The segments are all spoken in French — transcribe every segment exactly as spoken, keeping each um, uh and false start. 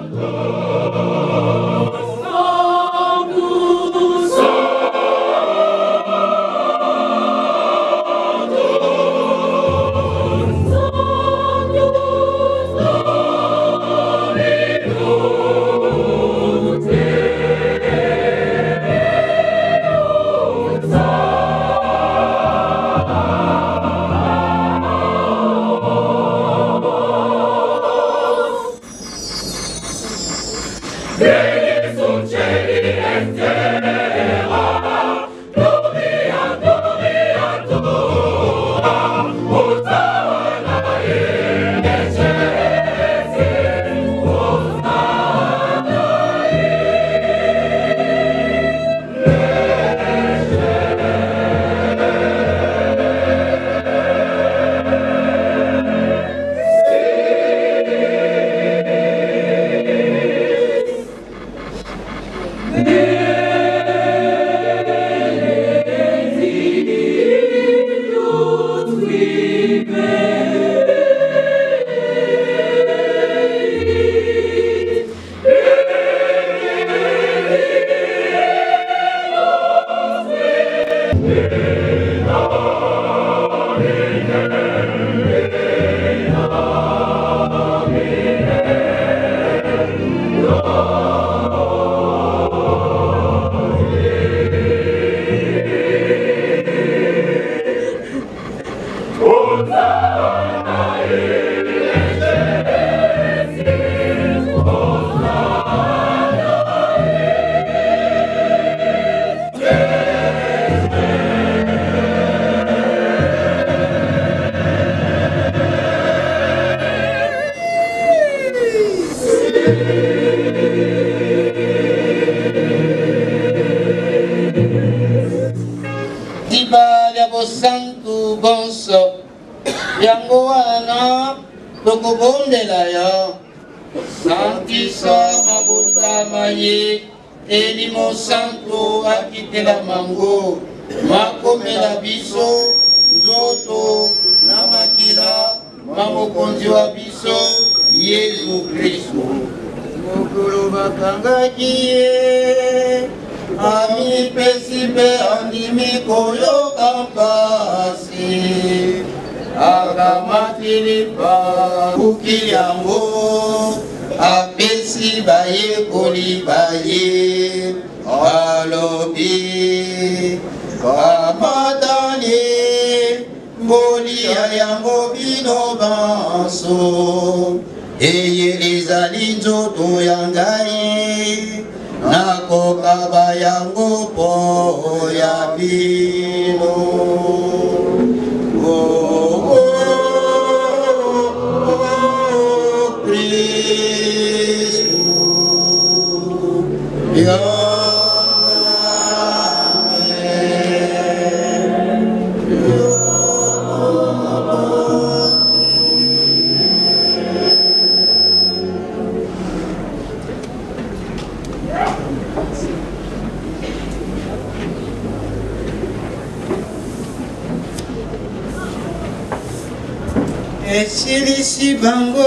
Esilisi bango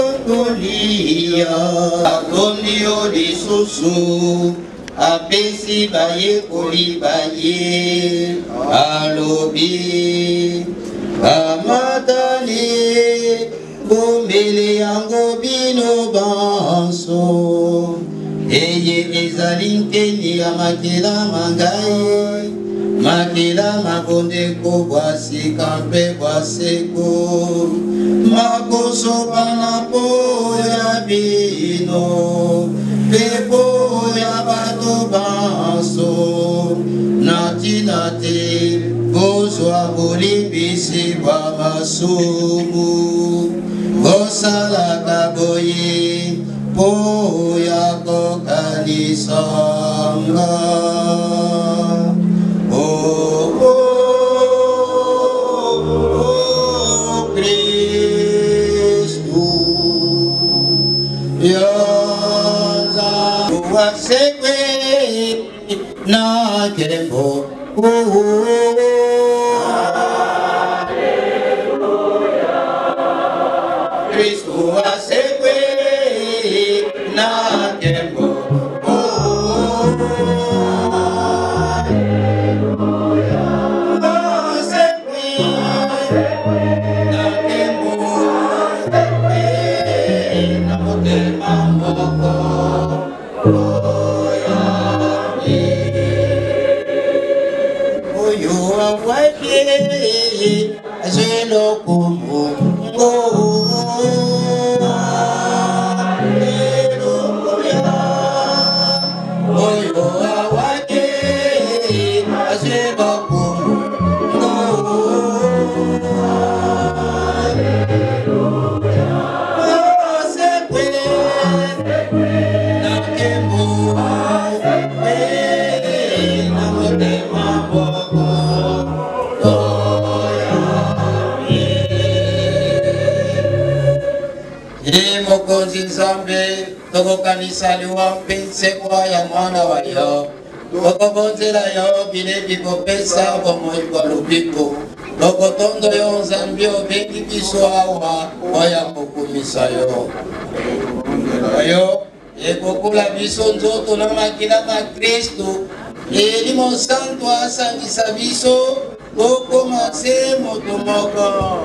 kolia atondi o lisusu apesi baye koli baye alobi kamatali bombele yango bino banso eye ezali nkeni ya makila mangai makila makonde ko bwasika mpe bwaseko makosopa na po ya bino mpe po ya bato banso natina te bozwa bolimbisi bwa masumu bosalaka boye po ya kokanisanga. Sekwe na kembo Hallelujah Kristo asekwe na kembo. Nzambe toko kanisa liwa mpense kwa ya mwana wa yo toko bonzela yo bile bikopesa bomoi kwa lubiko toko tondo yo Nzambe obengi biso awa waya kokumisa yo yo ekokula biso nzoto na makila ma Kristo elimo santo asangisa biso tokomase moto moko.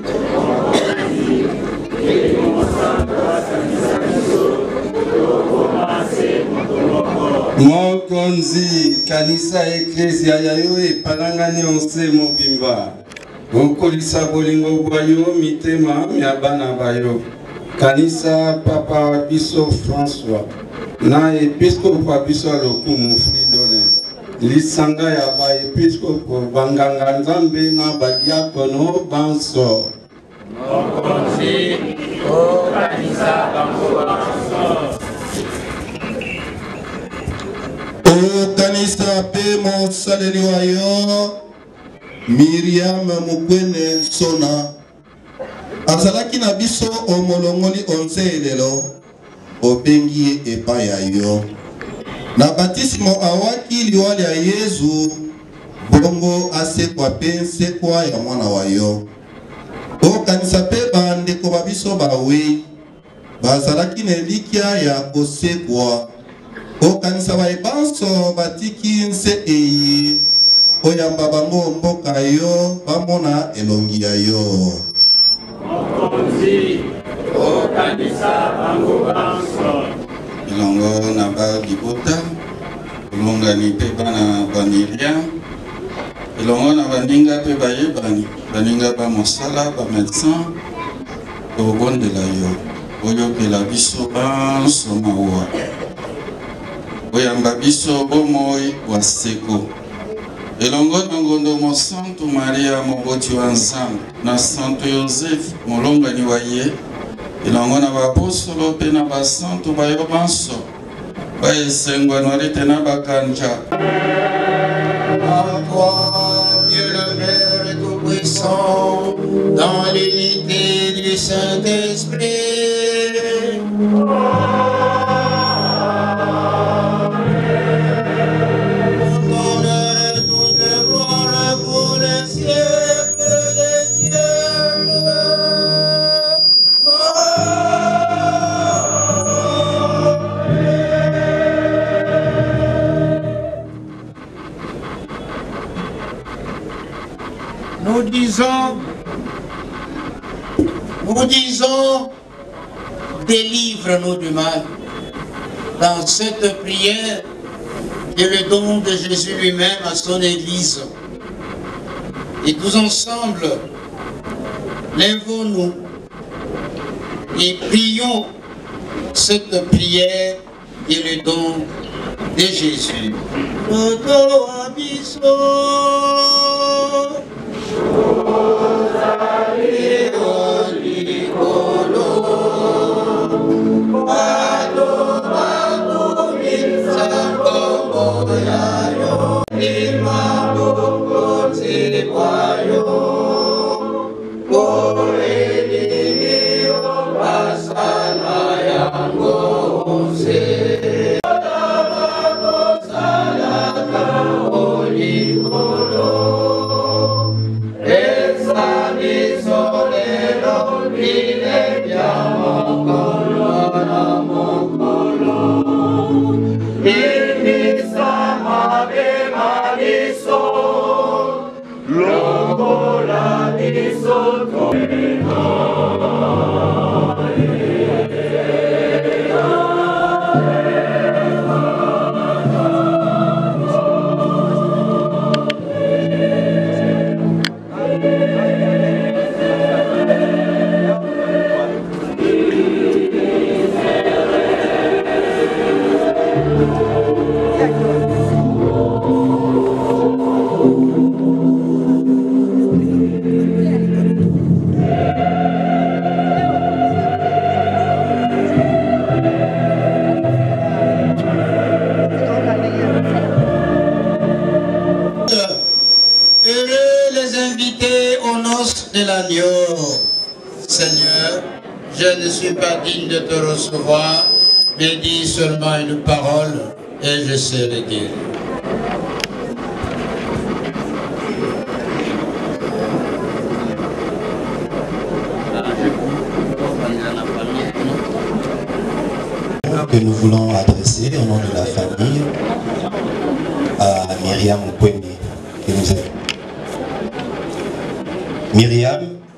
Mokonzi kanisa eklesia yayo epalangani onse mobimba okolisa bolingo bwayo mitema mya bana bayo kanisa papa biso François na episkopo biso lokumu Fridolin lisanga ya ba episkopo banganga Nzambe na badiakono banso Mokonzi o kanisa bango banso o kanisa pe mosaleli wa yo Miriam Mukwene Sona azalaki na biso omolongoli onze elelo obengi epai ya yo na batisimo awaki liwali ya Yezu bongo asekwa pe nsekwa ya mwana wa yo o kanisa pe bandeko babiso bawe bazalaki na elikya ya kosekwa o kanisa baibanso batiki nse eyi oyamba bango mboka yo bamona elongi ya yo Mokonzi o kanisa bango banso ilongo na ba Dibota ulongani pe bana baniria ilongo na baninga pe bayebani baninga ba mosala ba médecin tobondela yo oyokela biso banso mawa oyamba biso bomoi wa seko elongo na ngondo mo Santo Maria moboti wa Nzambe na Santo Joseph molongani wa ye elongo na bapostolo pe na basanto bayo banso baesengwa norite na bakanja à toi Dieu le Père tout-puissant dans l'unité du Saint-Esprit. Nous disons, nous disons, délivre-nous du mal. Dans cette prière, qui est le don de Jésus lui-même à son Église. Et tous ensemble, lèvons-nous et prions cette prière qui est le don de Jésus. Toto abiso. Oh, De l'agneau. Seigneur, je ne suis pas digne de te recevoir, mais dis seulement une parole et je serai guéri. Que nous voulons adresser au nom de la famille à Myriam Mukwene qui nous aide. Myriam,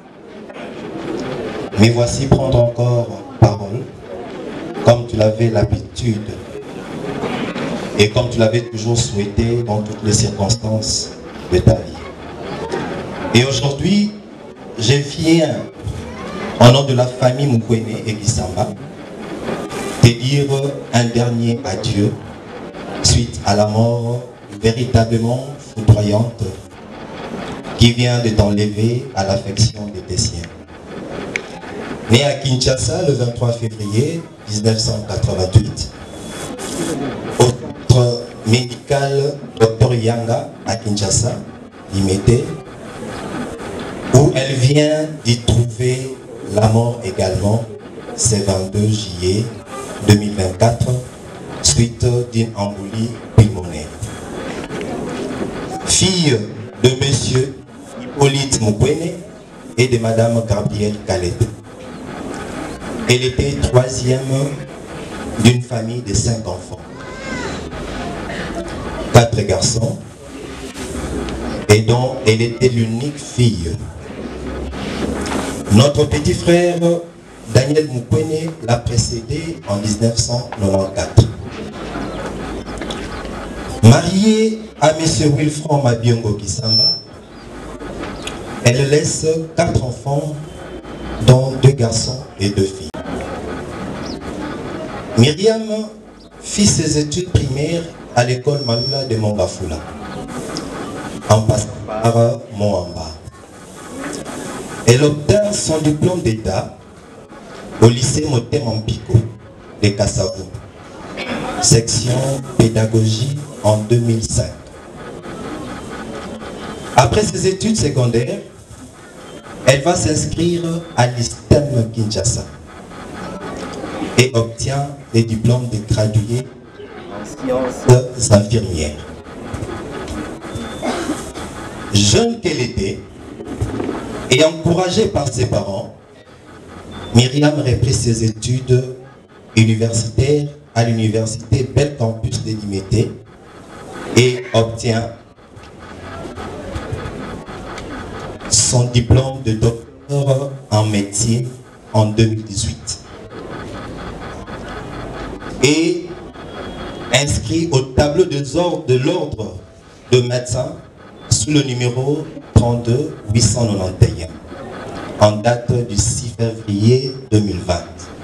me voici prendre encore parole, comme tu l'avais l'habitude et comme tu l'avais toujours souhaité dans toutes les circonstances de ta vie. Et aujourd'hui, je viens, au nom de la famille Mukwene et Kisamba, te dire un dernier adieu suite à la mort véritablement foudroyante qui vient de t'enlever à l'affection de tes siens. Né à Kinshasa le vingt-trois février mille neuf cent quatre-vingt-huit, au centre médical docteur Yanga à Kinshasa, Limete, où elle vient d'y trouver la mort également ce vingt-deux juillet deux mille vingt-quatre, suite d'une embolie pulmonaire. Fille de monsieur Hippolyte Mukwene et de madame Gabrielle Khaled. Elle était troisième d'une famille de cinq enfants. Quatre garçons, et dont elle était l'unique fille. Notre petit frère Daniel Mukwene l'a précédé en mille neuf cent quatre-vingt-quatorze. Mariée à M. Wilfran Mabiongo Kisamba, elle laisse quatre enfants, dont deux garçons et deux filles. Myriam fit ses études primaires à l'école Malula de Mongafula, en passant par Moamba. Elle obtint son diplôme d'État au lycée Motema-Mpiko de Kassavou, section pédagogie en deux mille cinq. Après ses études secondaires, elle va s'inscrire à l'I S T E M Kinshasa et obtient les diplômes de graduée en sciences infirmières. Jeune qu'elle était et encouragée par ses parents, Myriam reprit ses études universitaires à l'université Bel Campus de Limete et obtient son diplôme de docteur en médecine en deux mille dix-huit et inscrit au tableau de l'ordre de médecins sous le numéro trente-deux huit cent quatre-vingt-onze en date du six février deux mille vingt.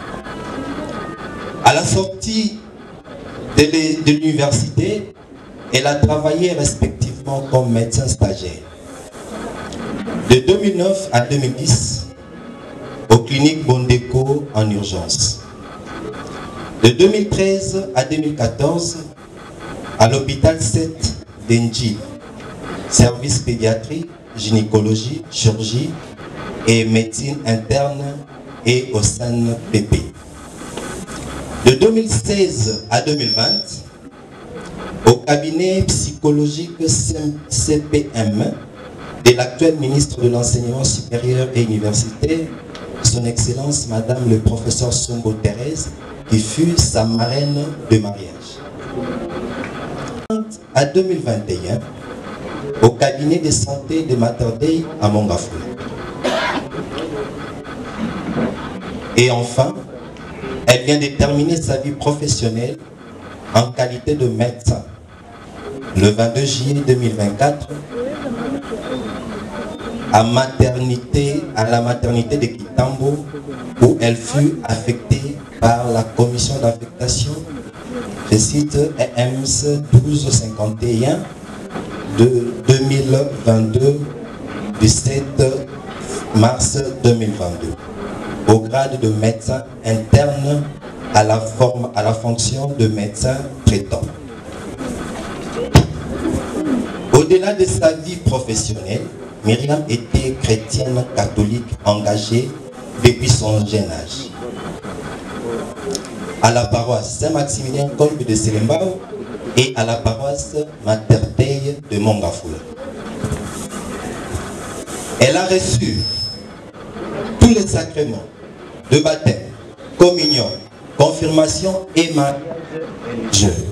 À la sortie de l'université, elle a travaillé respectivement comme médecin stagiaire. De deux mille neuf à deux mille dix, aux cliniques Bondeko en urgence. De deux mille treize à deux mille quatorze, à l'hôpital sept d'Enji, service pédiatrie, gynécologie, chirurgie et médecine interne et au S N P P. De deux mille seize à deux mille vingt, au cabinet psychologique C P M de l'actuel ministre de l'Enseignement supérieur et universitaire, son Excellence Madame le professeur Songo Thérèse, qui fut sa marraine de mariage. À deux mille vingt et un, au cabinet de santé de Mater Dei à Mongafula. Et enfin, elle vient de terminer sa vie professionnelle en qualité de médecin le vingt-deux juillet deux mille vingt-quatre à, maternité, à la maternité de Kitambo, où elle fut affectée par la commission d'affectation Le site est E M S douze cinquante et un de deux mille vingt-deux, du sept mars deux mille vingt-deux, au grade de médecin interne à la, forme, à la fonction de médecin traitant. Au-delà de sa vie professionnelle, Myriam était chrétienne catholique engagée depuis son jeune âge. À la paroisse Saint-Maximilien Kolbe de Selembao et à la paroisse Mater Dei de Mongafula. Elle a reçu tous les sacrements de baptême, communion, confirmation et mariage religieux.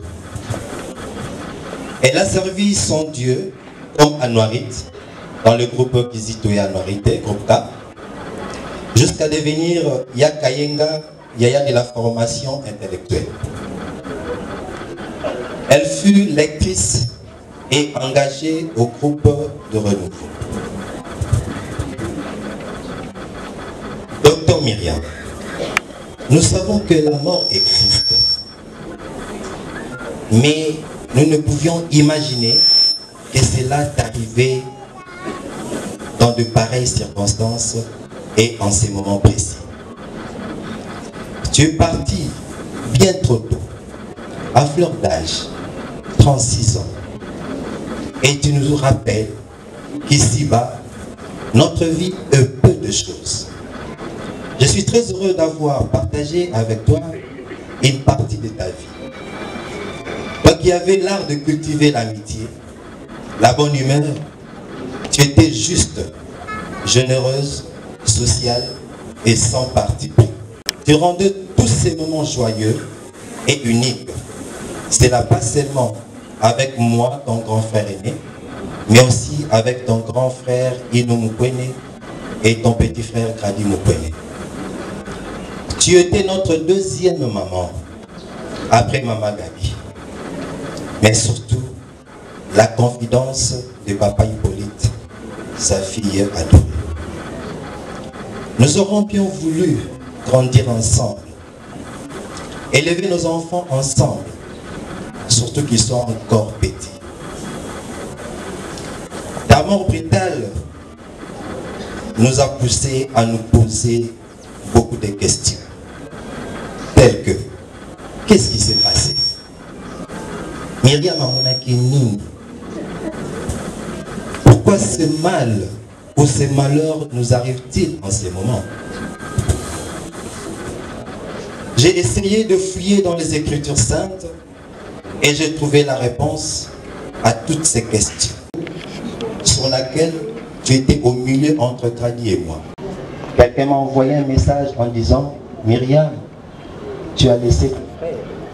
Elle a servi son Dieu comme Anouarit dans le groupe Kizitoya Anouarité, groupe K, jusqu'à devenir Yakayenga, Yaya de la formation intellectuelle. Elle fut lectrice et engagée au groupe de renouveau. Docteur Myriam, nous savons que la mort existe, mais nous ne pouvions imaginer que cela t'arrivait dans de pareilles circonstances et en ces moments précis. Tu es parti bien trop tôt, à fleur d'âge, trente-six ans, et tu nous rappelles qu'ici-bas, notre vie est peu de choses. Je suis très heureux d'avoir partagé avec toi une partie de ta vie. Toi qui avais l'art de cultiver l'amitié, la bonne humeur, tu étais juste, généreuse, sociale et sans parti pris. Tu rendais tous ces moments joyeux et uniques. Cela pas seulement avec moi, ton grand frère aîné, mais aussi avec ton grand frère Ino Mukwene et ton petit frère Grady Mukwene. Tu étais notre deuxième maman, après Maman Gabi. Mais surtout, la confidence de Papa Hippolyte, sa fille adorée. Nous aurions bien voulu grandir ensemble, élever nos enfants ensemble, surtout qu'ils sont encore petits. Ta mort brutale nous a poussé à nous poser beaucoup de questions, telles que, qu'est-ce qui s'est passé? Myriam Amonaki Nini, pourquoi ce mal ou ces malheurs nous arrivent-ils en ces moments? J'ai essayé de fouiller dans les Écritures saintes et j'ai trouvé la réponse à toutes ces questions sur laquelle tu étais au milieu entre Grady et moi. Quelqu'un m'a envoyé un message en disant, Myriam, tu as laissé ton frère.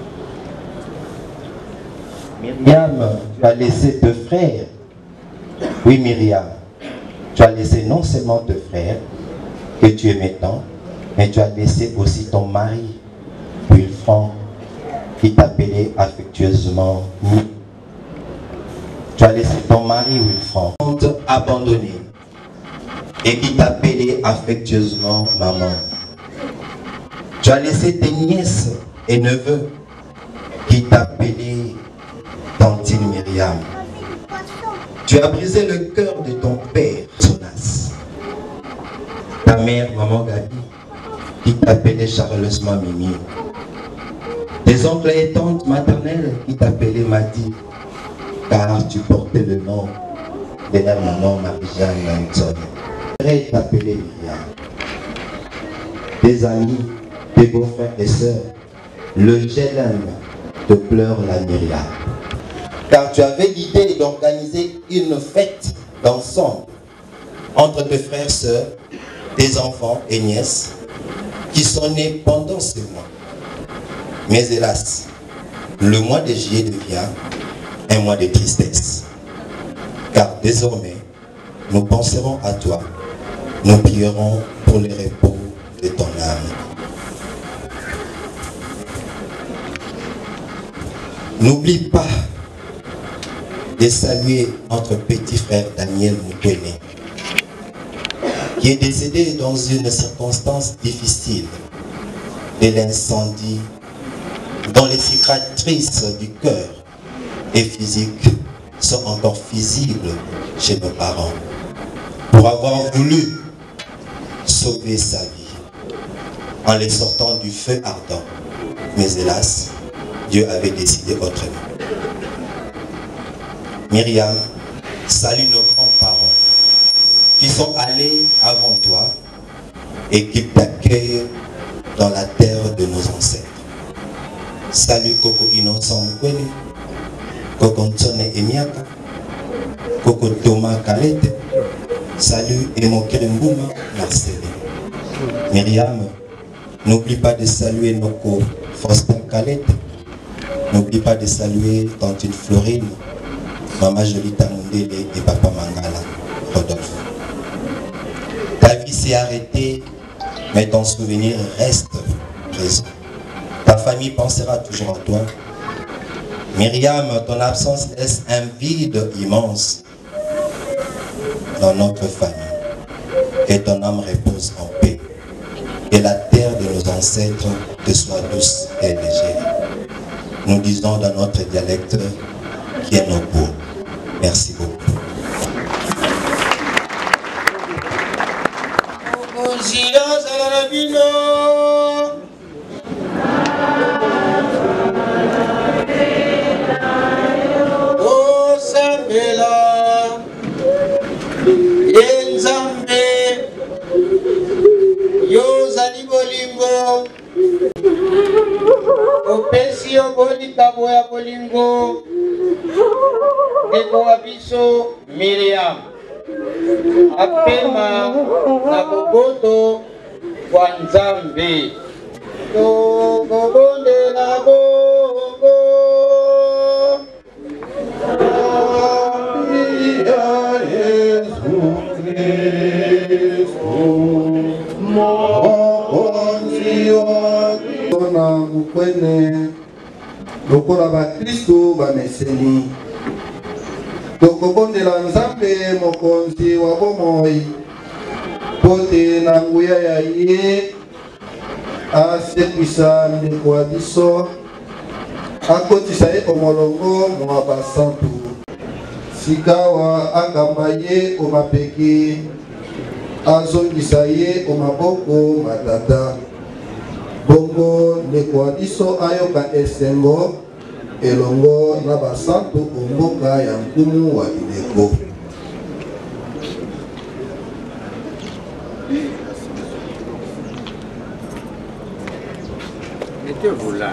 Myriam, tu as laissé tes frères. Oui, Myriam, tu as laissé non seulement tes frères, que tu aimais tant, mais tu as laissé aussi ton mari, Wilfran, qui t'appelait affectueusement Mi. Tu as laissé ton mari, Wilfran, abandonné et qui t'appelait affectueusement maman. Tu as laissé tes nièces et neveux qui t'appelaient tantine Myriam. Tu as brisé le cœur de ton père, Sonas. Ta mère, maman Gabi, qui t'appelait chaleureusement Mimi. Tes oncles et tantes maternelles qui t'appelaient Madi, car tu portais le nom de la maman Marie-Jeanne Antoine. Elle t'appelait Myriam. Tes amis, tes beaux-frères et sœurs, le Jélène te pleure la Myriam. Car tu avais l'idée d'organiser une fête d'ensemble entre tes frères, sœurs, tes enfants et nièces qui sont nés pendant ce mois. Mais hélas, le mois de juillet devient un mois de tristesse. Car désormais, nous penserons à toi. Nous prierons pour le repos de ton âme. N'oublie pas de saluer notre petit frère Daniel Mukwene, qui est décédé dans une circonstance difficile de l'incendie dont les cicatrices du cœur et physique sont encore visibles chez nos parents, pour avoir voulu sauver sa vie en les sortant du feu ardent. Mais hélas, Dieu avait décidé autrement. Myriam, salue nos grands-parents qui sont allés avant toi et qui t'accueillent dans la terre de nos ancêtres. Salut Koko Innocent Mkwele, Koko Ntsone Emiaka, Koko Thomas Kalete, salut Emokere Mbouma Marcelin. Myriam, n'oublie pas de saluer Noko Faustin Kalete, n'oublie pas de saluer Tantine Florine, Maman Jolita Mundele et Papa Mangala Rodolphe. Ta vie s'est arrêtée, mais ton souvenir reste présent. Ta famille pensera toujours à toi. Myriam, ton absence laisse un vide immense dans notre famille. Que ton âme repose en paix. Que la terre de nos ancêtres te soit douce et légère. Nous disons dans notre dialecte qui est nos beaux. Merci beaucoup. Opesio bolika boya bolingo Eko abiso Myriam Apema na bogoto kwa Nzambe Togobonde na bongo Amia Yesu Kristo Mokonzi waki na mukwene lokola ba Kristo ba meseni tokobondela Nzambe mokonzi wa bomoi pote na nguya ya ye asekwisa ndeko wa biso akotisa ye omolongo mwa basantu sikawa akamba ye omapeki azongisa ye omaboko matata bongo ndeko wa biso ayoka esengo elongo na basantu omboka ya nkumu wa bileko. Mettez-vous là.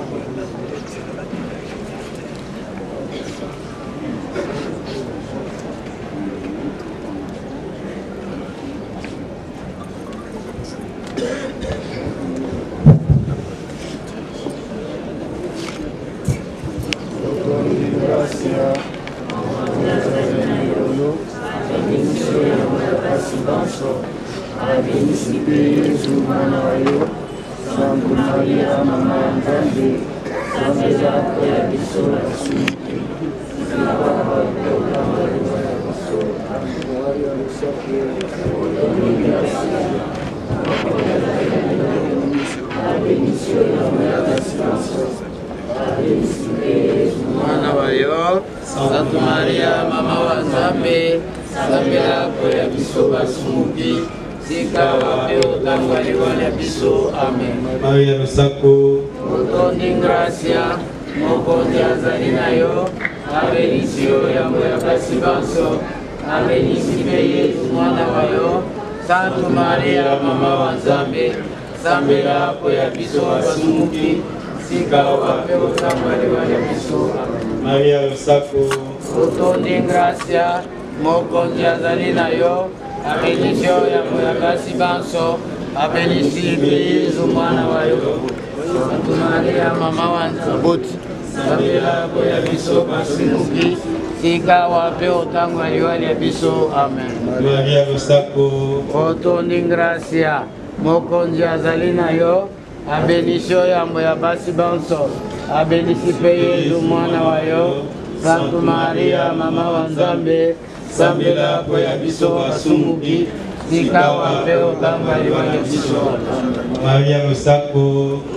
Santa Maria, Mama wa Nzambe, Sambela kwa biso basumuki, sika wape utangwali wale biso, amen. Maria Lusako, Mutondi gracia, mokondi azali na yo, abenisio ya moya kasi banso, abenisi pe Yesu mwana wa yo, Santa Maria, Mama wa Nzambe, Sambela kwa biso basumuki, sika wape utangwali wale biso, amen. Maria Lusako, Utondi gracia, mokondi azali na yo, abenisio ya moya kasi banso, abenisi pe Yesu mwana wa yo, Santa Maria, Mama wa Nzambe, Sambela kwa biso basumuki, sika wape utangwali wale biso, amen. Maria Lusako, Utondi gracia, mokondi azali na yo, abenisio ya moya basi banso, abenisi pe Yesu mwana wa yo, Santa Maria, Mama wa Nzambe, Sambela kwa biso basumuki, sika wape utangwali wale biso, Maria Lusako,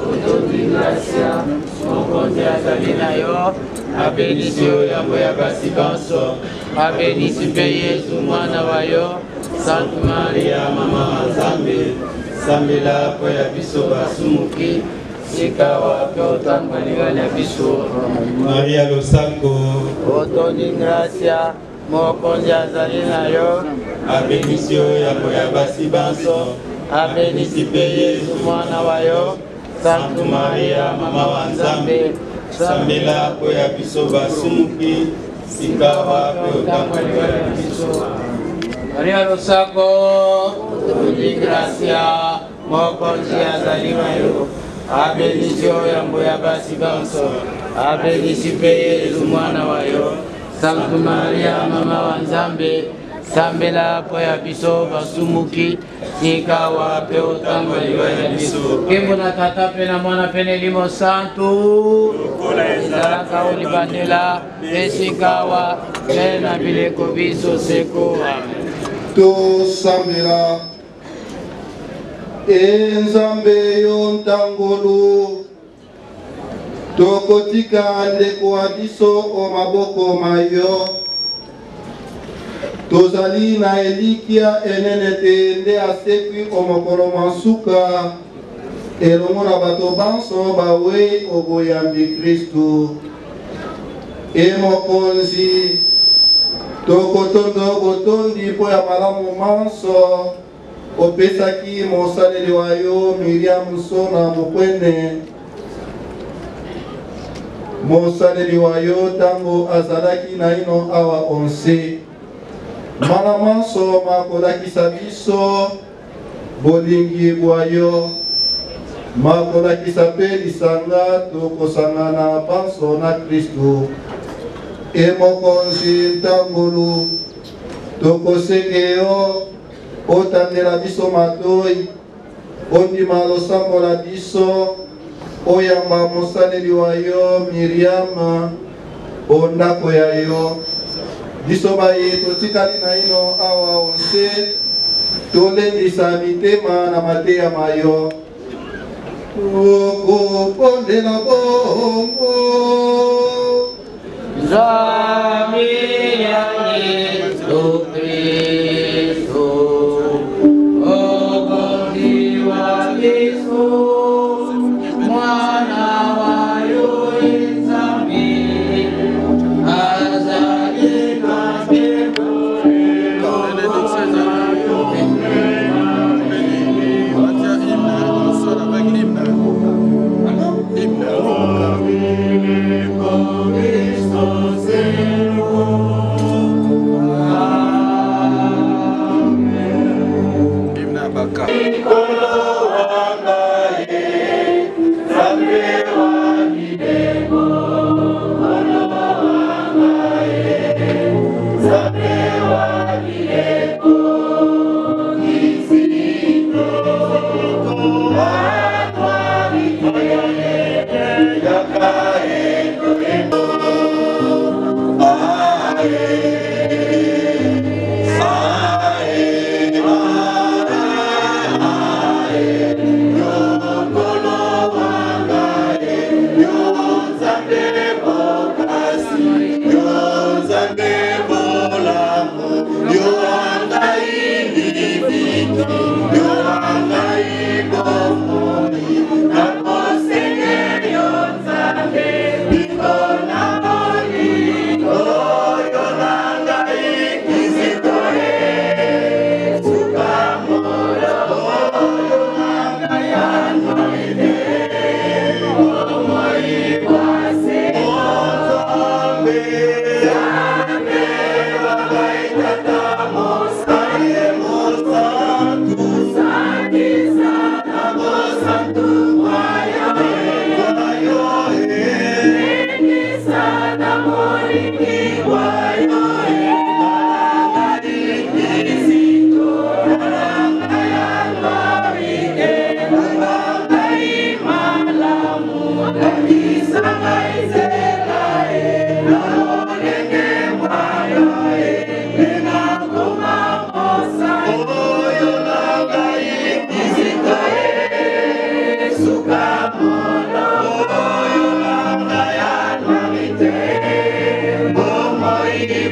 Otoni gracia, mokonzi azali na yo, abelisi yo yambo ya basi banso, abelisi mpe Yesu mwana wa yo, Sainte Maria mama wa Nzambe, sambela po ya biso basumuki, sikawa pe otangaliwa na biso. Maria Losako, Otoni gracia, mokonzi azali na yo, abelisi yo yambo ya basi banso, abelisi mpe Yesu mwana wa yo, Sainte Maria mama wa Nzambe, sambela po ya biso basumuki, sikawa pe otangaliwa na biso. Maria Losako, Otoni gracia, mokonzi azali na yo, abelisi yo yambo ya basi banso, abelisi mpe Yesu mwana wa yo, Sainte Maria mama wa Nzambe, sambela po ya biso basumuki, sikawa pe otangaliwa na biso. Kimbo na tata pe na mwana pe na Elimo Santu, ezalaka olibandela, esikawa pe na bileko biso seko. tosambela Nzambe yo ntangolu tokotika ndeko wa biso o maboko mayo tozali na elikia enene te nde asekwi o mokolo masuka elongo na bato banso bawei oboyambi Kristu e mokonzi tokotondo botondi mpo ya malamu manso opesaki mosaleli wa yo Miriam Sona Mokwene mosaleli wa yo tango azalaki na ino awa onse mana manso makolakisa biso bolingi bwa yo makolakisa mpe lisanga tokosangana banso na Kristu e mokonzi ntangolu tokosenge yo otandela biso matoi ondima losambo la biso oyamba mosaleli wa yo Miriam ondako ya yo biso baye totikali na ino awa onse tolendisa mitema na mateya mayo okopondela bongo Nzambe ya Yesu Kristo, okonzi wa Yesu, mwana wa yo Nzambe, azali na mbinguni.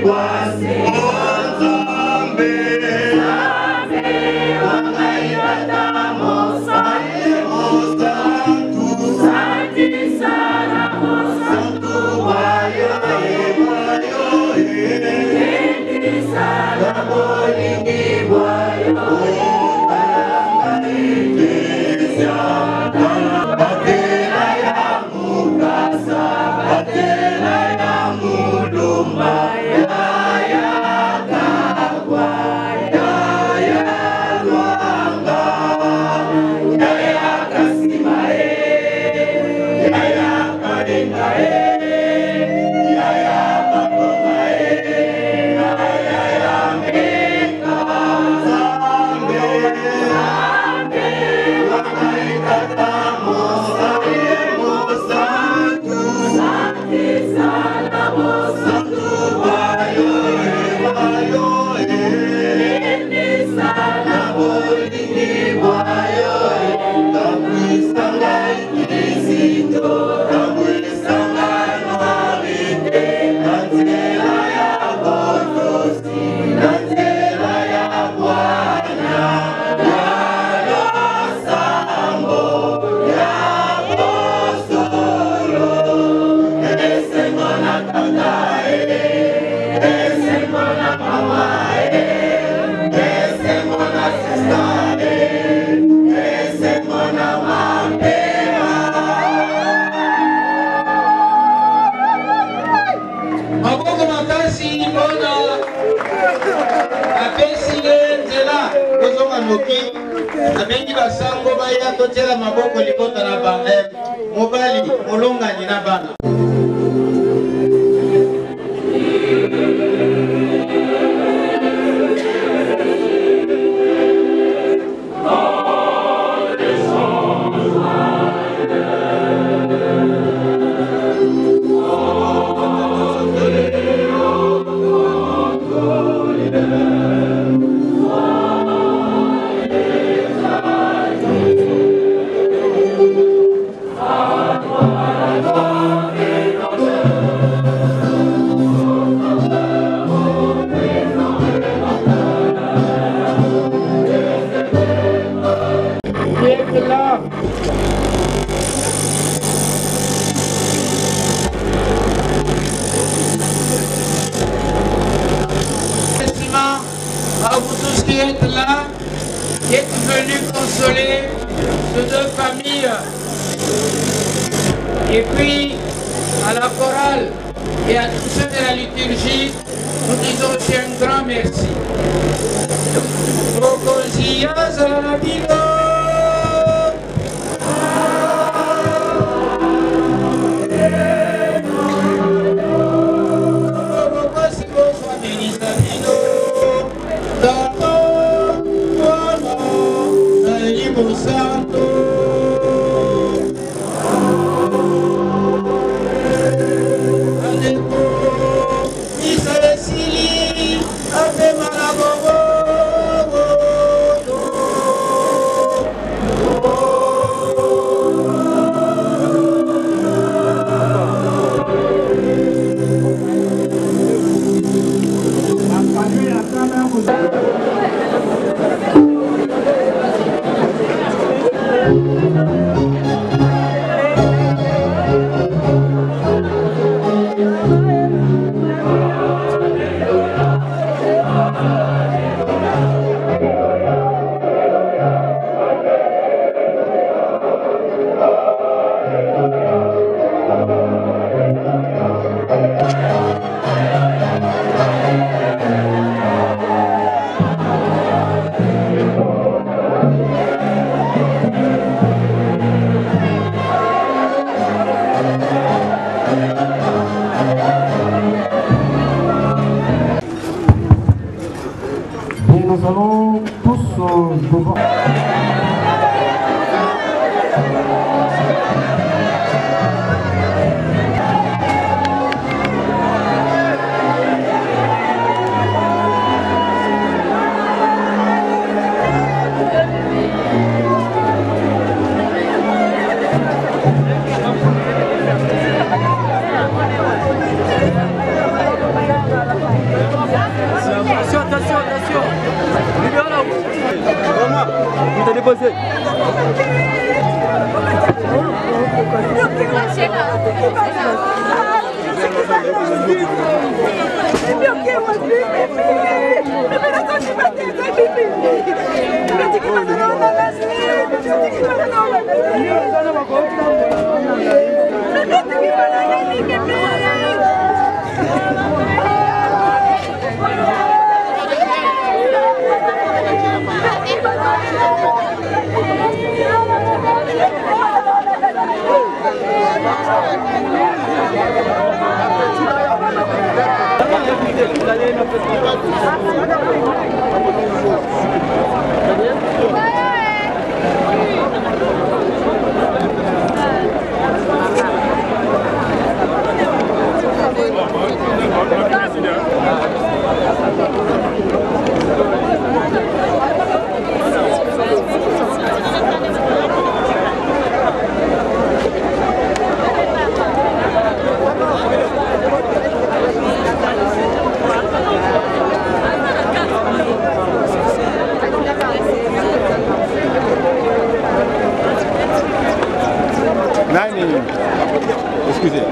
Abengi basango baya totela maboko likota na ba mobali molonga ni na bana. À vous tous qui êtes là, qui êtes venus consoler ces deux familles. Et puis, à la chorale et à tous ceux de la liturgie, nous disons aussi un grand merci. Santo Aleko Isa Sili Ave Malabobo nous allons tous euh, devant. Thank you. déposer. Excusez.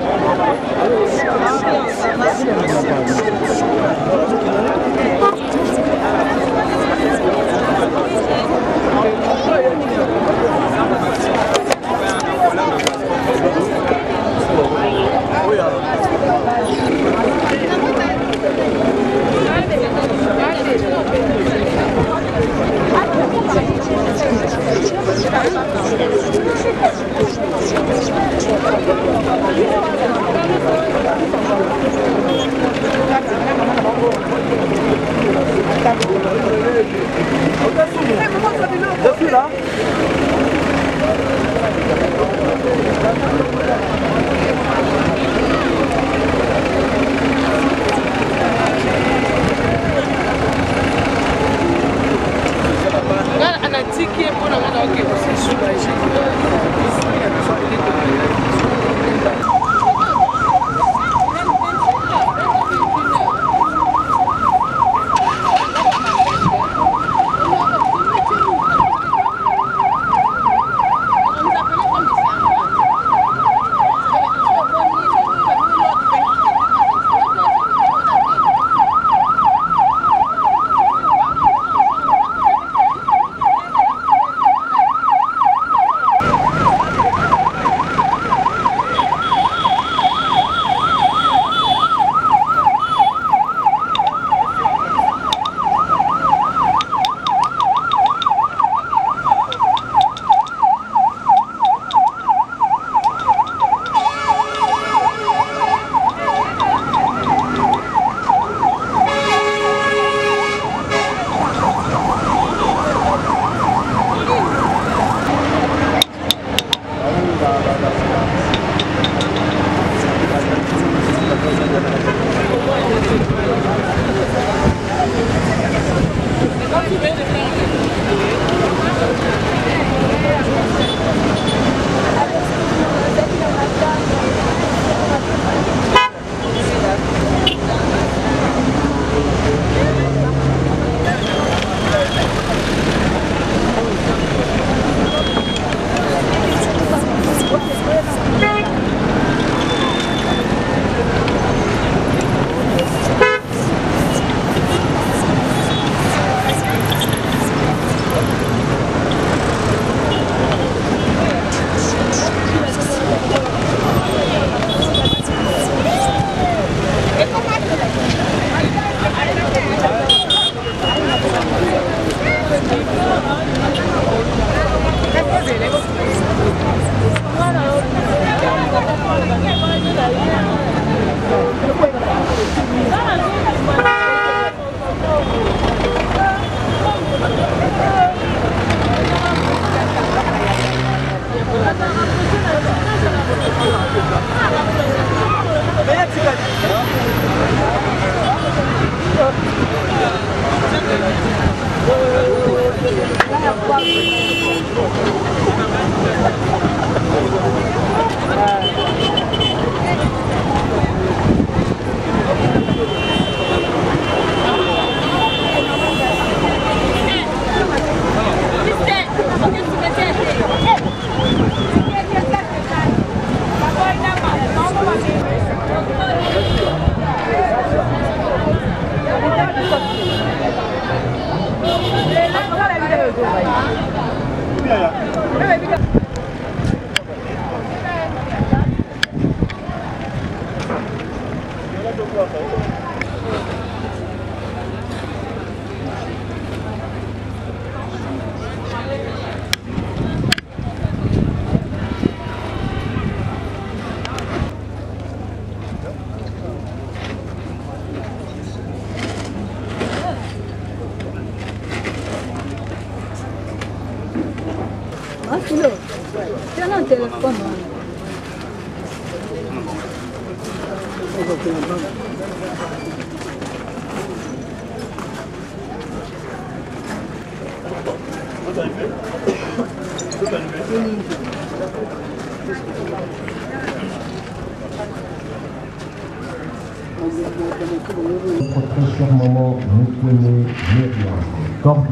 Je suis là. Tiens un téléphone. Notre très cher maman, nous connaît Myriam Corbière.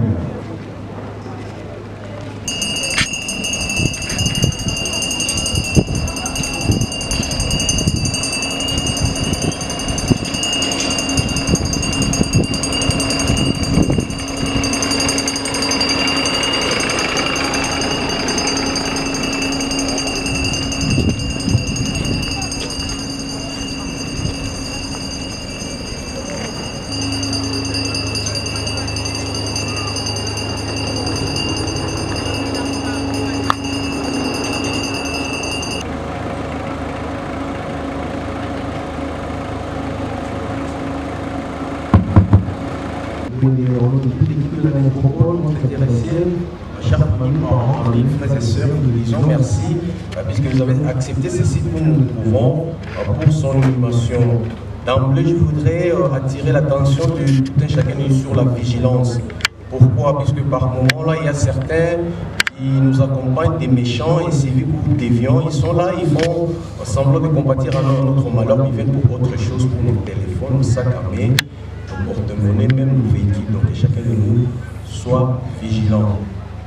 Chers amis, parents, amis, frères et sœurs, nous disons merci puisque vous avez accepté ceci que nous nous trouvons pour son animation. D'emblée, je voudrais attirer l'attention de tout un chacun sur la vigilance. Pourquoi? Puisque par moment là, il y a certains qui nous accompagnent, des méchants et civiques ou déviants. Ils sont là, ils font semblant de compatir à notre malheur, ils viennent pour autre chose, pour nos téléphones, nos sacs à main, nos porte-monnaie, même nos véhicules. Donc que chacun de nous soit vigilant.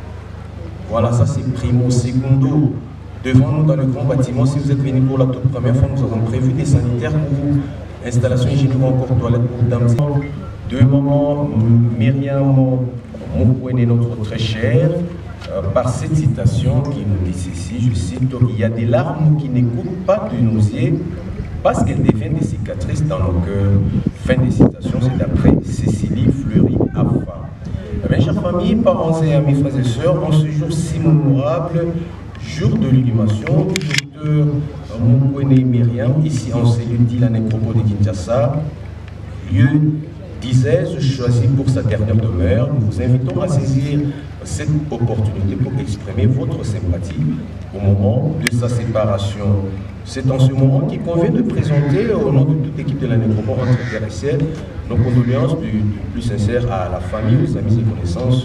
Voilà, ça c'est primo. Secondo, devant nous dans le grand bâtiment, si vous êtes venus pour la toute première fois, nous avons prévu des sanitaires pour installation hygiénique ou encore toilette pour dames. Deux mamans, Myriam Mokwene, notre très chère, euh, par cette citation qui nous dit ceci, je cite, il y a des larmes qui n'écoutent pas de nos yeux parce qu'elles deviennent des cicatrices dans nos cœurs. Fin de citation, c'est d'après Cécilie Fleury-Affa. Mes chères familles, parents et amis, frères et sœurs, en ce jour si mémorable, jour de l'inhumation du docteur Mokwene Myriam, ici en cellule de la nécropole de Kinshasa, lieu d'Isèse choisi pour sa dernière demeure. Nous vous invitons à saisir cette opportunité pour exprimer votre sympathie au moment de sa séparation. C'est en ce moment qu'il convient de présenter, au nom de toute l'équipe de la nécropole entre terre et ciel, nos condoléances du, du plus sincère à la famille, aux amis et connaissances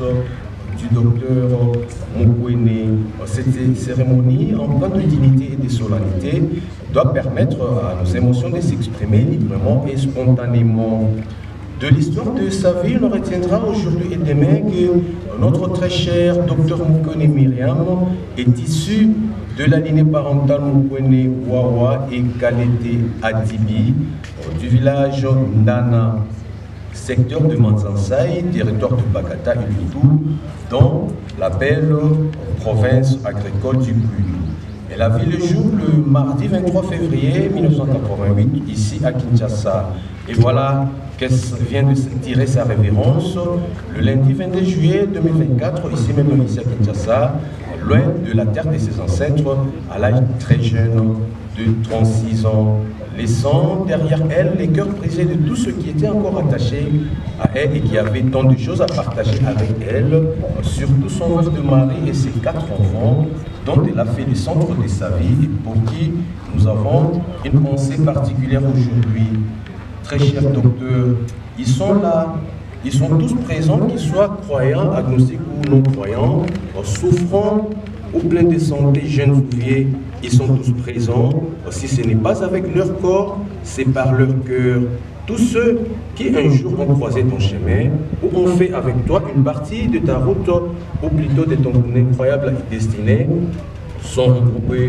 du docteur Mokwene. Cette cérémonie, en plein de dignité et de solennité, doit permettre à nos émotions de s'exprimer librement et spontanément. De l'histoire de sa vie, on retiendra aujourd'hui et demain que notre très cher docteur Mokwene Myriam est issu de la lignée parentale Mokwene Wawa et Kalete Adibi du village Ndana, secteur de Manzansaï, territoire de Bakata et Lutou, dans la belle province agricole du Puy. Elle a vu le jour le mardi vingt-trois février mille neuf cent quatre-vingt-huit, ici à Kinshasa. Et voilà qu'elle vient de tirer sa révérence le lundi vingt-deux juillet deux mille vingt-quatre, ici même ici à Kinshasa, loin de la terre de ses ancêtres, à l'âge très jeune de trente-six ans, laissant derrière elle les cœurs brisés de tous ceux qui étaient encore attachés à elle et qui avaient tant de choses à partager avec elle, surtout son veuve de mari et ses quatre enfants, dont elle a fait le centre de sa vie et pour qui nous avons une pensée particulière aujourd'hui. Très cher docteur, ils sont là, ils sont tous présents, qu'ils soient croyants, agnostiques ou non-croyants, souffrant ou pleins de santé, jeunes ou vieux, ils sont tous présents. Si ce n'est pas avec leur corps, c'est par leur cœur. Tous ceux qui un jour ont croisé ton chemin ou ont fait avec toi une partie de ta route, ou plutôt de ton incroyable destinée, sont regroupés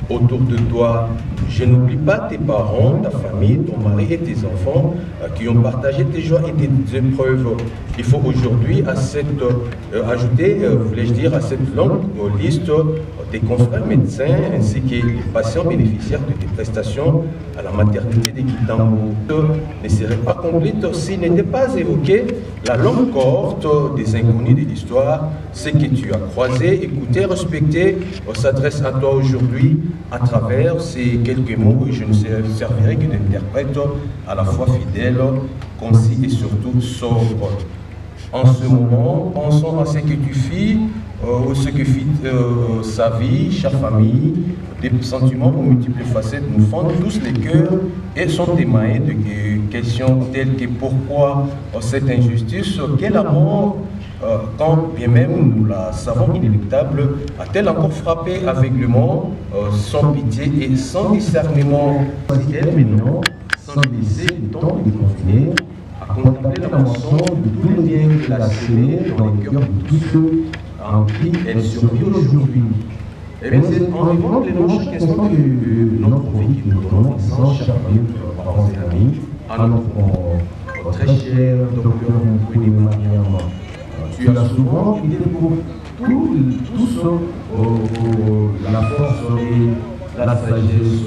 autour de toi. Je n'oublie pas tes parents, ta famille, ton mari et tes enfants euh, qui ont partagé tes joies et tes épreuves. Il faut aujourd'hui à cette, euh, ajouter, euh, voulais-je dire, à cette longue liste euh, tes confrères médecins ainsi que les patients bénéficiaires de tes prestations à la maternité des Kitambo ne serait pas complète s'il n'était pas évoqué la longue cohorte des inconnus de l'histoire, ce que tu as croisé, écouté, respecté, s'adresse à toi aujourd'hui à travers ces quelques mots et je ne servirai que d'interprète à la fois fidèle, concis et surtout sobre. En ce moment, pensons à ce que tu fis, euh, ce que fit euh, sa vie, chère famille, des sentiments aux multiples facettes nous fendent tous les cœurs et sont émaillés de questions telles que pourquoi cette injustice, quel amour, euh, quand bien même nous la savons inéluctable, a-t-elle encore frappé aveuglement, euh, sans pitié et sans discernement? Si elle maintenant, sans laisser le temps de confiner, à contempler la moisson de tous les biens qu'elle a semés dans les cœurs de tous ceux en qui elle survit aujourd'hui. Et bien c'est en vivant pleinement chaque instant de notre vie que nous donnons sans chers amis, parents et amis, à notre très cher docteur Moukouni Mariam. Tu as souvent été pour tous, tous euh, euh, la force et la sagesse.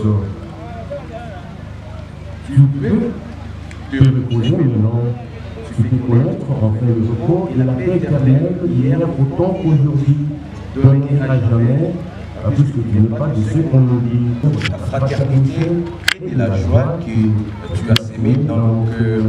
Tu peux te reposer maintenant. Tu fais connaître enfin le repos et la paix éternelle hier autant qu'aujourd'hui. Donner à jamais, puisque tu n'es pas de ceux qu'on nous dit. La fraternité et la joie que tu as sémée dans nos cœurs.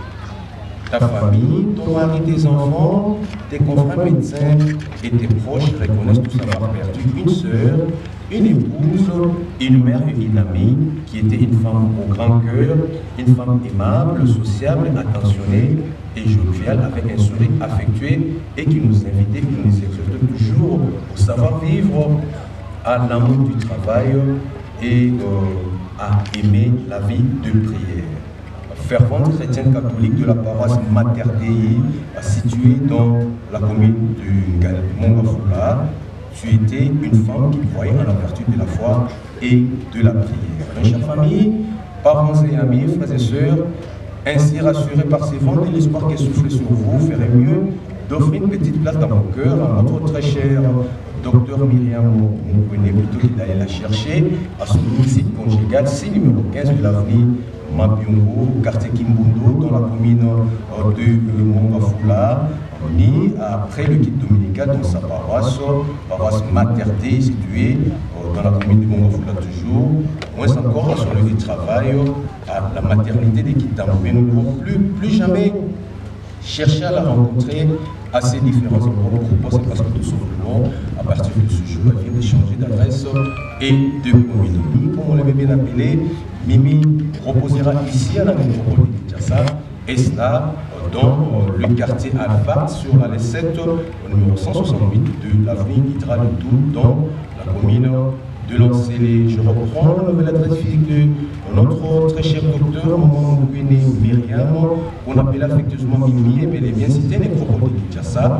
Ta famille, ton mari, tes enfants, tes confrères médecins et tes proches reconnaissent tous avoir perdu une sœur, une épouse, une mère et une amie qui était une femme au grand cœur, une femme aimable, sociable, attentionnée et joviale avec un sourire affectueux et qui nous invitait, qui nous exhortait toujours au savoir-vivre, à l'amour du travail et euh, à aimer la vie de prière. Fervente chrétienne catholique de la paroisse Mater Dei, située dans la commune de Mongafula, tu étais une femme qui croyait en la vertu de la foi et de la prière. Mes chères familles, parents et amis, frères et sœurs, ainsi rassurés par ces vents et l'espoir qui souffle sur vous, ferait mieux d'offrir une petite place dans mon cœur à notre très cher docteur Myriam Moukouni, plutôt qu'il d'aller la chercher à son domicile conjugal, c'est numéro quinze de l'avenue Mabiongo, quartier Kimbundo, dans la commune de Mongafula, ni après le guide dominical dans sa paroisse, paroisse Mater Dei située dans la commune de Mongafula toujours, moins encore à son lieu de travail, à la maternité des Kitambo. Mais nous ne pouvons plus, plus jamais chercher à la rencontrer à ces différents endroits. Pourquoi? C'est parce que tout simplement, à partir de ce jour, elle vient de changer d'adresse et de commune. Comme on l'avait bien appelé, Mimi reposera ici à la métropole de Kinshasa, et cela dans le quartier Alpha, sur la sept, au numéro cent soixante-huit de l'avenue Hydra de Tout, dans la commune de Lancélé. Je reprends la nouvelle adresse physique de notre très cher docteur Moukouni Myriam, qu'on appelle affectueusement Mimi, mais les biens cités nécropole de Kinshasa,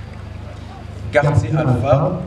quartier Alpha,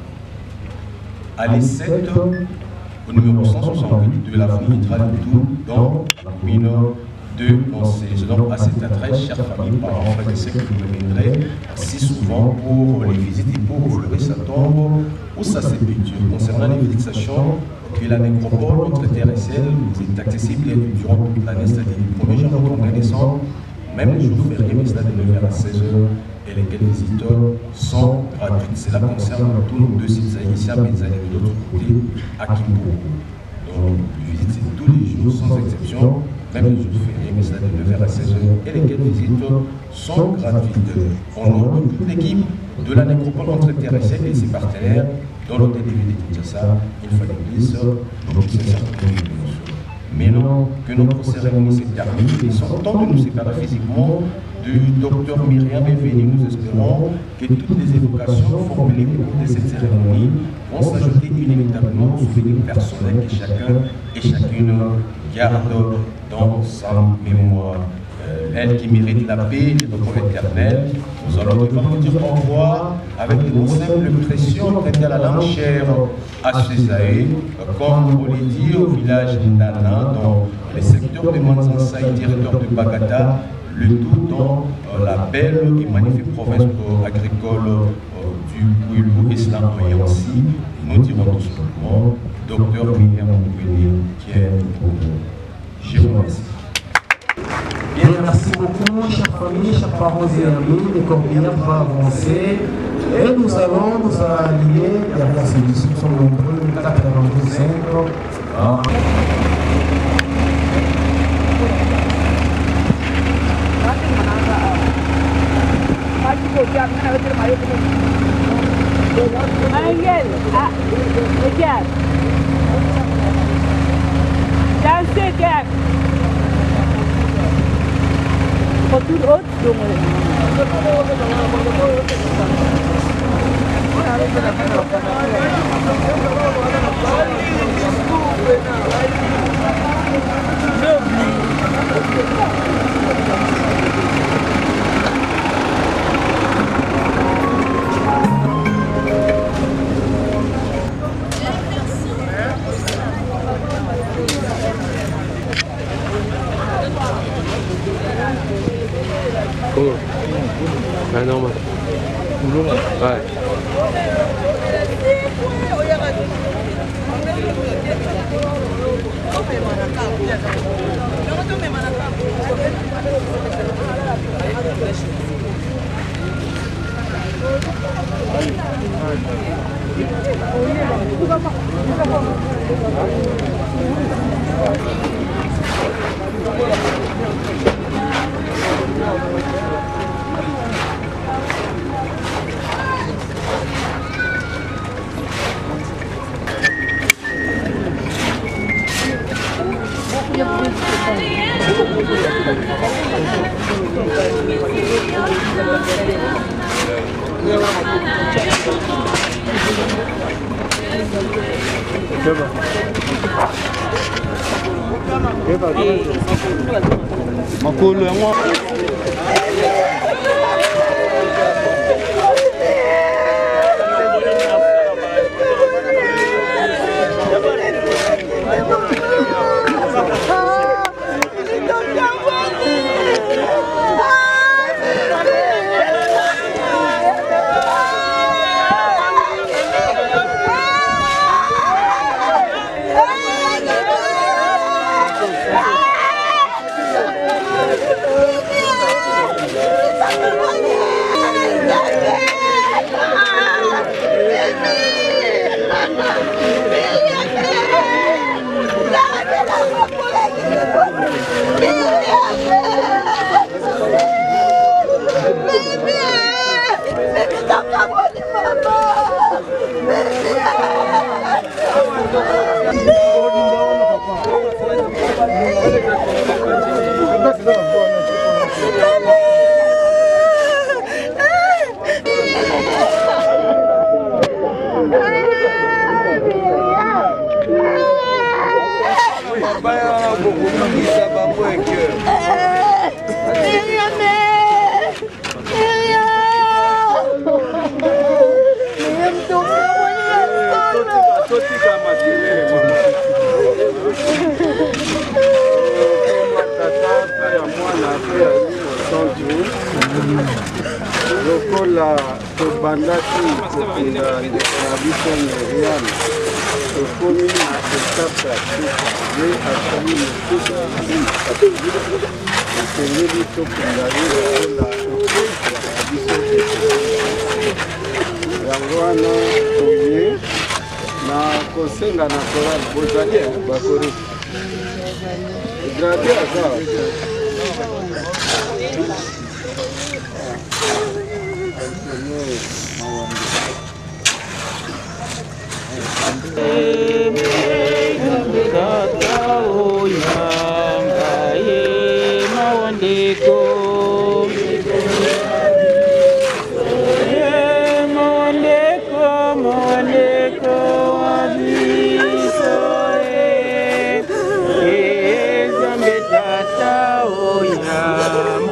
allée sept, au numéro cent soixante-huit de l'avenue Hydra de Tout, dans la commune de Lancélé. C'est donc à cette adresse, chère famille, parents, frères et sœurs, que vous reviendrez si souvent pour les visites et pour ouvrir sa tombe ou sa sépulture. Concernant les fixations, que la nécropole, notre terre et ciel, est accessible durant toute l'année, c'est-à-dire du premier janvier au quinze décembre, même les jours fériés, mais cela de neuf heures à seize heures, et lesquels visiteurs sont gratuites. Cela concerne tous nos deux sites haïtiens, mais ils allaient de l'autre côté, à Kimbo. Donc, les visites, c'est tous les jours, sans exception, même les jours fériés, mais cela de neuf heures à seize heures, et lesquels visiteurs sont gratuites. Au nom de toute l'équipe de la nécropole entre terre et ciel et ses partenaires, dans l'hôtel de ville de Kinshasa, il fallait glisse nos sincères condoléances. Maintenant que notre cérémonie s'est terminée, il est temps de nous séparer physiquement du docteur Myriam est venu. Nous espérons que toutes les évocations formulées au cours de cette cérémonie vont s'ajouter inévitablement aux souvenirs personnels que chacun et chacune garde dans sa mémoire. elle qui mérite la paix et le repos éternel. Nous allons devoir dire au revoir avec une simple pression prêtée à la langue chère à Césaïe, comme on l'a dit au village d'Anna, dans les secteurs de Manzansa et territoire de Bagata, le tout dans euh, la belle et magnifique province euh, agricole euh, du Kouilou Islam et ainsi, nous dirons tout simplement, docteur Miriam Moukweni, qui est pour vous. Je vous remercie. Bien, merci beaucoup, chers familles, chers parents et amis. Les Corbières vont avancer. Et nous allons nous allier derrière ces discussions. Nous sommes nombreux, quatre-vingt-cinq. Ah. Manuel, ah, regarde. Dansez, regarde. Retour haute, donc. Comment? Ah normal. Ouais. Makulu yang mau. lokola tobandaki kokunda ndeko na biso Miriam tokomi na etape ya suka ye asali mosusu esengeli tokunda ye lokola ekota ya biso yango wana toye na kosenga na korale bozali bakori grade aza Oh, yeah.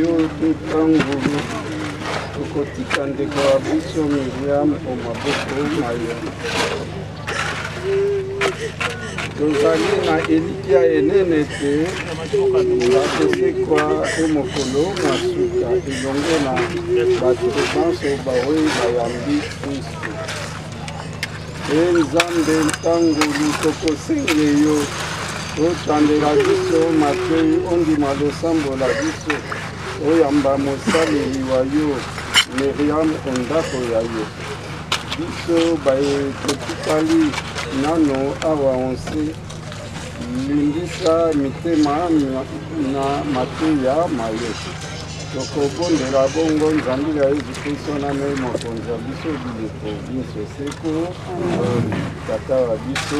yo mpe ntangulu tokotika ndeko ya biso Miriam o maboko na yo. Tozali na elikya enene te bakosekwa emokolo masuka elongo na bato banso baoyo bayambi Kristo. E Nzambe ntangolu tokosenge yo otandela biso matoi ondima losambola biso oyamba mosaleli wa yo Miriam ondako ya yo. Biso baye totikali nano awa onse limbisa mitema na mateya mayo. Tokobondela bongo Nzambe ya Yesu Kristo na me mokonzi ya biso bileko biso seko tata wa biso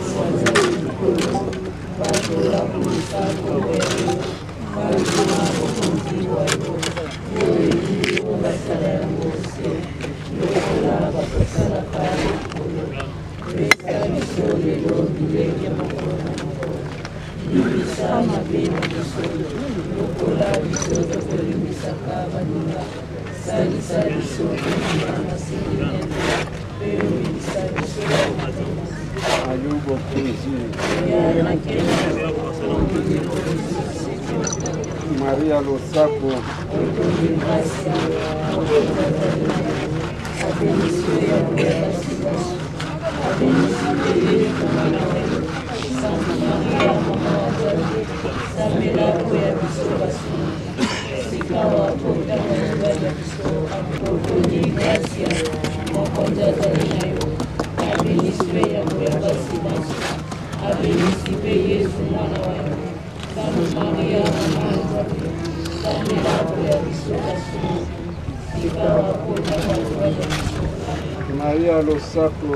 Ayubo Kuzi Maria Losako Maria Losako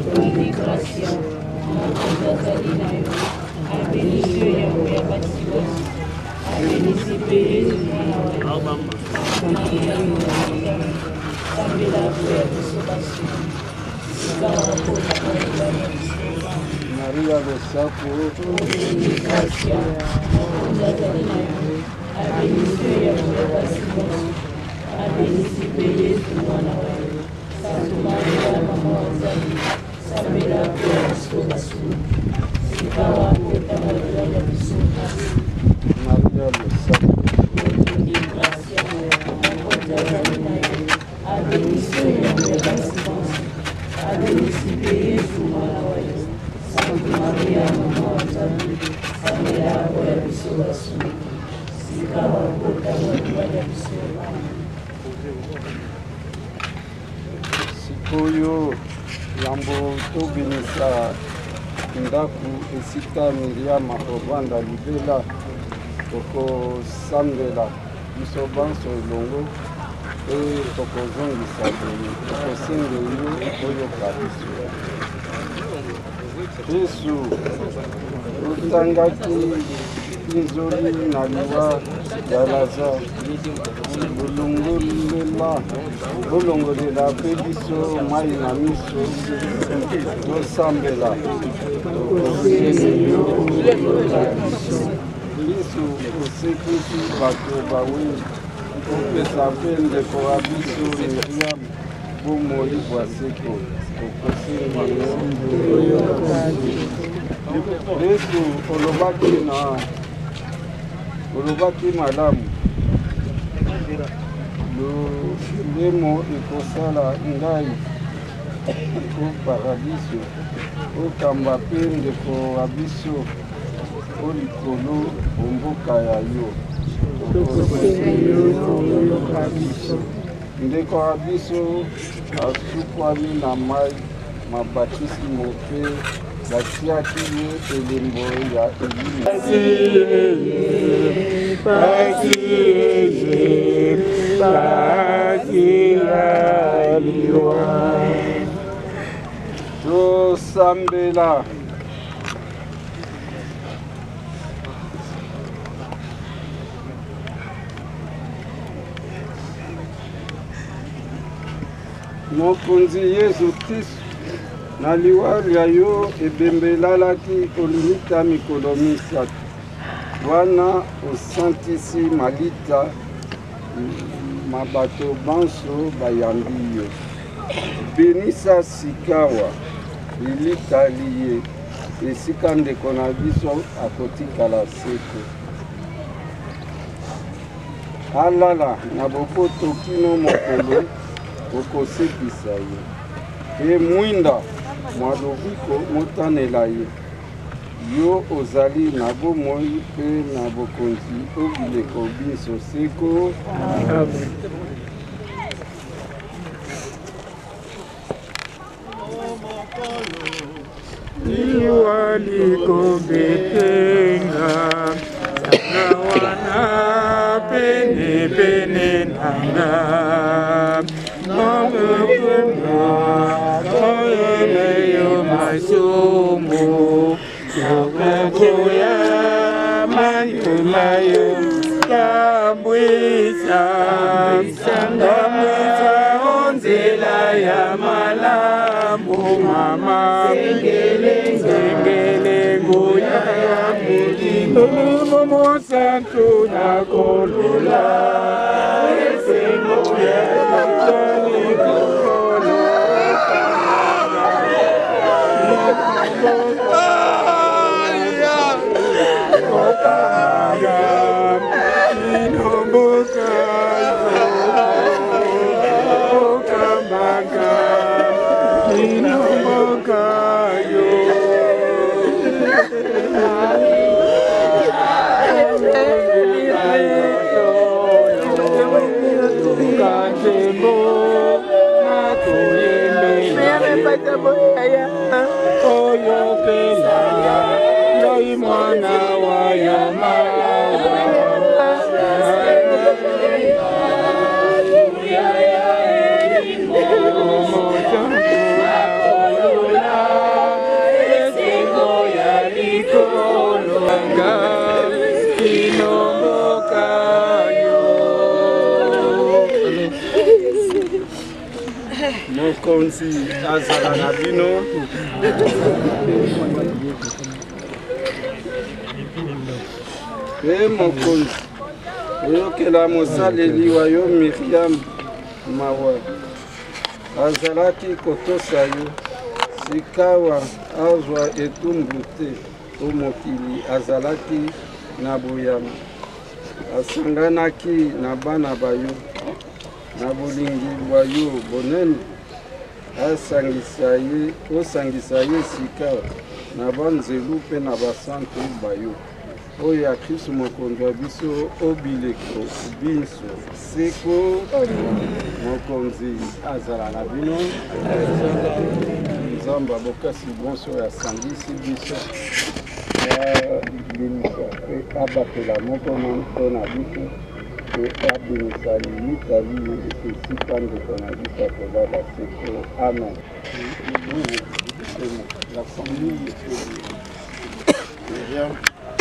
Maria Losako Sikoyo lambo tobinisa ndaku esika Miriam ovanda libela tokosambela biso banso elongo e tokozongisa boye tokosenge yo oyoka biso. Yesu otangaki nzoli na liwa ya Lazare bolongolela bolongolela mpe biso mai na miso tosambela biso osekisi bato bawe opesa mpe ndeko ya biso Miriam bomoi bwa seko tokosenga yo. Yesu olobaki na olobaki malamu lolemo ekosala ngai ko paradiso okamba mpe ndeko ya biso olikolo omboka ya yo ndeko ya biso asukwami na mai mabatisimo mpe batiaki ye elembo ya Elimu tosambela. Mokonzi Yesu Kristo na liwali ya yo ebembelalaki olimita mikolo misato wana osantisi malita mabato banso bayambi yo. Benisa Sikawa lilitali ye esika ndeko na biso akotikala seko. Alala na bokoto kino mokolo okosekisa ye. E mwinda mwadoviko motanela ye. Yo ozali na bomoi mpe na bokonzi obileko biso seko. Amen. Iwaliko betenga na wana pene pene nanga Mama Oye yo masumu Yokoya mayo mayo Kambwisa Kambwisa onzela ya malamu mama Sengele Sengele ngoya ya mulimo Momo santo na kolola Sengo ya Jani kolola Mokonzi azala na bino e mokonzi oyokela mosaleli wa yo Miriam mawa azalaki kotosa yo Sikawa azwa etumbu te o mokili azalaki na boyama asanganaki na bana bayo na bolingi bwa yo bonene asangisa ye osangisa ye Sikawa na banzelu mpe na basantu bayo oyo ya Kristo mokonzi wa biso obileko biso seko mokonzi azala na bino nzambe abokasi bonso oyo asangisi biso abimisa mpe abatela moko mpona biso mpe abimisa limitali esika ndeko na biso akozala seko amen. La famille Miriam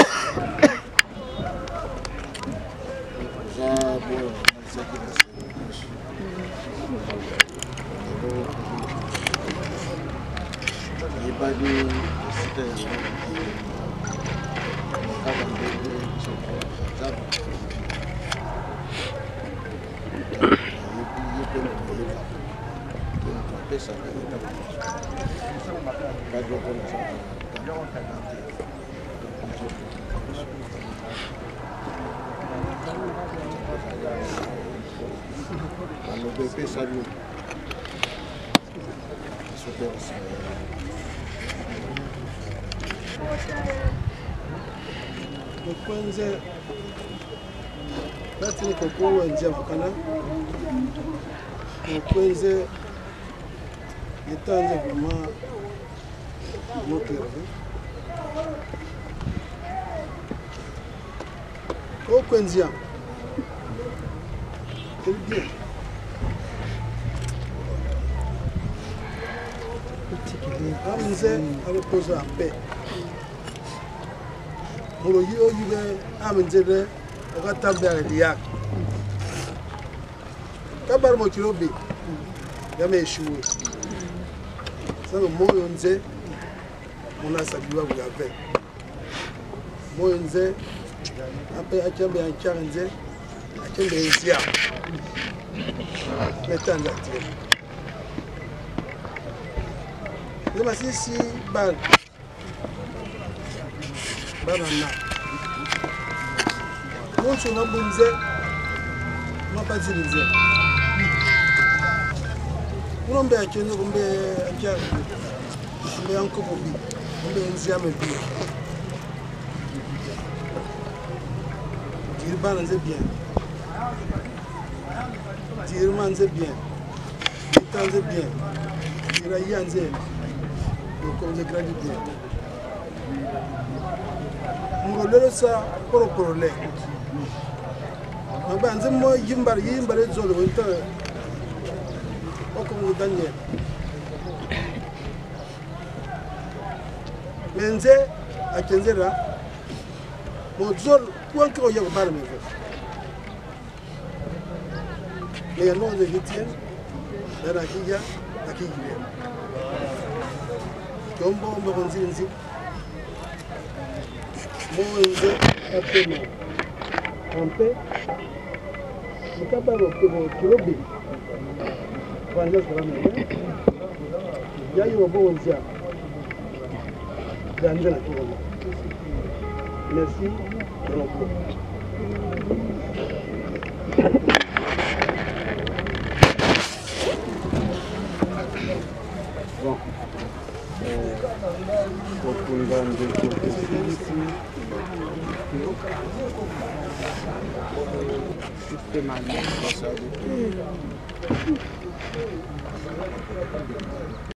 Kwenze batini kokowa njia vukana kwenze etanze vraiment moteur ko kwenzia bien Amze repose en paix. Pour le yo yuge amnzele akatabda liyak. Kabar mo kilobi. Yame shuwe. Sasa moyo nze mona sabiwa bugave. Moyo nze ape achambe anchanze akende nzia metanza tire lema sisi bal banana moncho mabunze mapatirize ngombe akende ngombe akya ngombe yankobo bi ngombe nzia mebi Dirban c'est bien. Dirman c'est bien. Titan c'est bien. Dirayan c'est. Donc on est grandi bien. Ngolelo sa poro poro le. Maba nze mo yimbar yimbar zolo wonta. Oko mo Daniel. Menze akenzera. Mo zolo Point que je parle mais les noms de Étienne, de la Kiya, la Kiya. Tombo me renzi Moïse absolument. En paix. Le capable que vous kilobé. Quand je serai là, il y a eu un bon dia. D'Angela Kirola. Merci. Bon, Kokungam de Kokisi, c'est mal.